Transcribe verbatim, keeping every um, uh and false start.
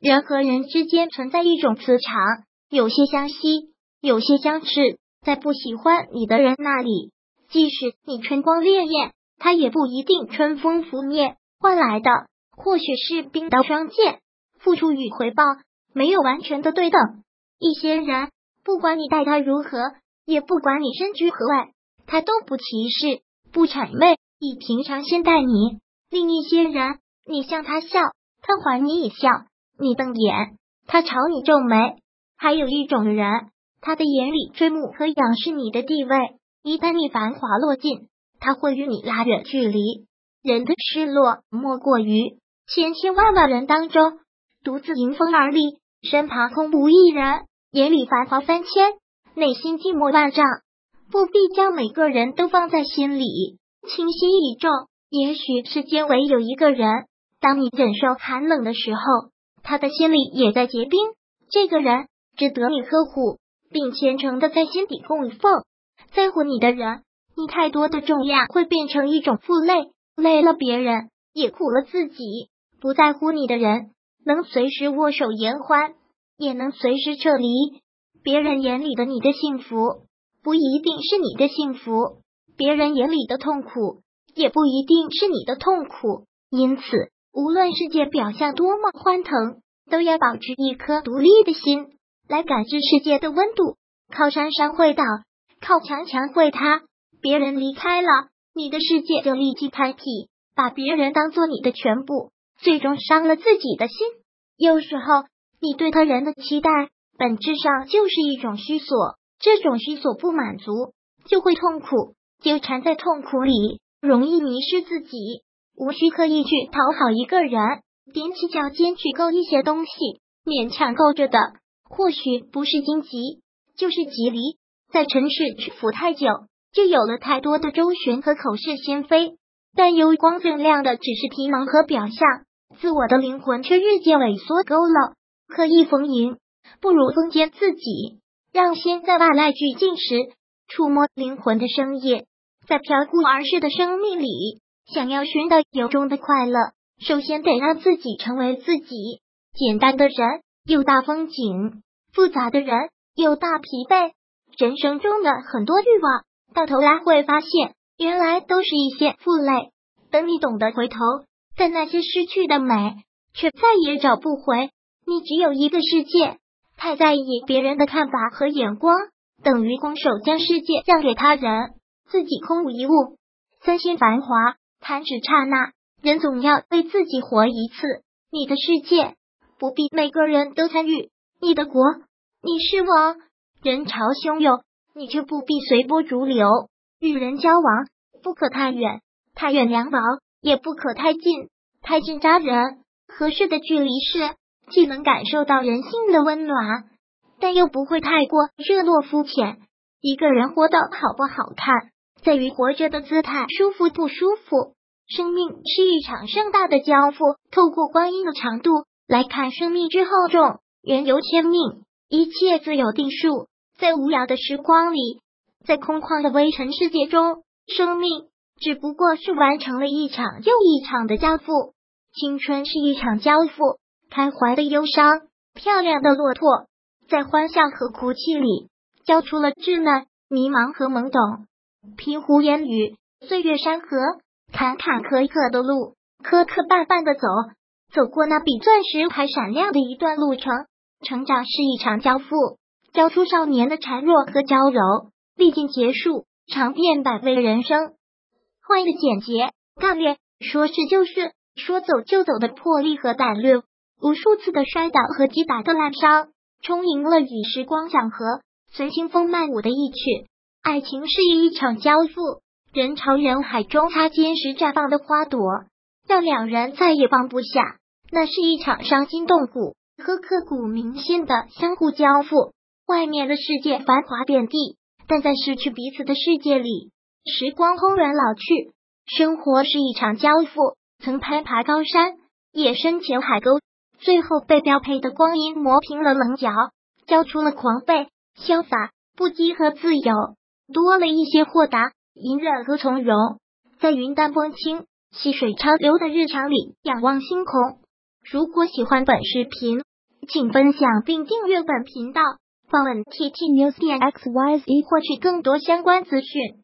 人和人之间存在一种磁场，有些相吸，有些相斥。在不喜欢你的人那里，即使你春光烈焰，他也不一定春风拂面，换来的或许是冰刀双剑。付出与回报没有完全的对等。一些人不管你待他如何，也不管你身居何外，他都不歧视，不谄媚，以平常心待你。另一些人，你向他笑，他还你一笑，你瞪眼，他朝你皱眉。还有一种人，他的眼里追慕和仰视你的地位，一旦你繁华落尽，他会与你拉远距离。人的失落莫过于千千万万人当中独自迎风而立，身旁空无一人，眼里繁华三千，内心寂寞万丈。不必将每个人都放在心里，轻心一重。也许世间唯有一个人，当你忍受寒冷的时候，他的心里也在结冰。这个人值得你呵护，并虔诚的在心底供奉。在乎你的人，你太多的重量会变成一种负累，累了别人，也苦了自己。不在乎你的人，能随时握手言欢，也能随时撤离。别人眼里的你的幸福，不一定是你的幸福；别人眼里的痛苦，也不一定是你的痛苦。因此，无论世界表象多么欢腾，都要保持一颗独立的心，来感知世界的温度。靠山山会倒，靠墙墙会塌。别人离开了，你的世界就立即开辟。把别人当作你的全部，最终伤了自己的心。有时候，你对他人的期待，本质上就是一种虚索。这种虚索不满足，就会痛苦，纠缠在痛苦里，容易迷失自己。无需刻意去讨好一个人，踮起脚尖去够一些东西，勉强够着的，或许不是荆棘，就是棘藜。在尘世蛻伏太久，就有了太多的周旋和口是心非。但油光锃亮的只是皮囊和表象，自我的灵魂却日渐萎缩佝偻。刻意逢迎，不如封缄自己，让心在外来俱进时，触摸灵魂的生叶。在飘忽而逝的生命里，想要寻到由衷的快乐，首先得让自己成为自己。简单的人有大风景，复杂的人有大疲惫。人生中的很多欲望，到头来会发现，原来都是一些负累。等你懂得回头，在那些失去的美，却再也找不回。你只有一个世界，太在意别人的看法和眼光，等于空手将世界让给他人，自己空无一物。三心繁华，弹指刹那，人总要为自己活一次。你的世界不必每个人都参与，你的国，你是王。人潮汹涌，你却不必随波逐流。与人交往，不可太远，太远凉薄，也不可太近，太近扎人。合适的距离是，既能感受到人性的温暖，但又不会太过热络肤浅。一个人活得好不好看，在于活着的姿态舒服不舒服。生命是一场盛大的交付，透过光阴的长度来看生命之厚重。缘由天命，一切自有定数。在无涯的时光里，在空旷的微尘世界中，生命只不过是完成了一场又一场的交付。青春是一场交付，开怀的忧伤，漂亮的落拓，在欢笑和哭泣里交出了稚嫩、迷茫和懵懂。平湖烟雨，岁月山河，坎坎坷坷的路，磕磕绊绊的走，走过那比钻石还闪亮的一段路程。成长是一场交付，交出少年的孱弱和娇柔，历尽结束，尝遍百味人生。换一个简洁、干练，说是就是，说走就走的魄力和胆略，无数次的摔倒和击打的烂伤，充盈了与时光长河，随清风漫舞的意趣。爱情是一场交付，人潮人海中擦肩时绽放的花朵，让两人再也放不下。那是一场伤筋动骨和刻骨铭心的相互交付。外面的世界繁华遍地，但在失去彼此的世界里，时光轰然老去。生活是一场交付，曾攀爬高山，也深潜海沟，最后被标配的光阴磨平了棱角，交出了狂吠、潇洒、不羁和自由，多了一些豁达、隐忍和从容。在云淡风轻、细水长流的日常里仰望星空。如果喜欢本视频， 请分享并订阅本频道，访问 T T News 点 X Y Z 获取更多相关资讯。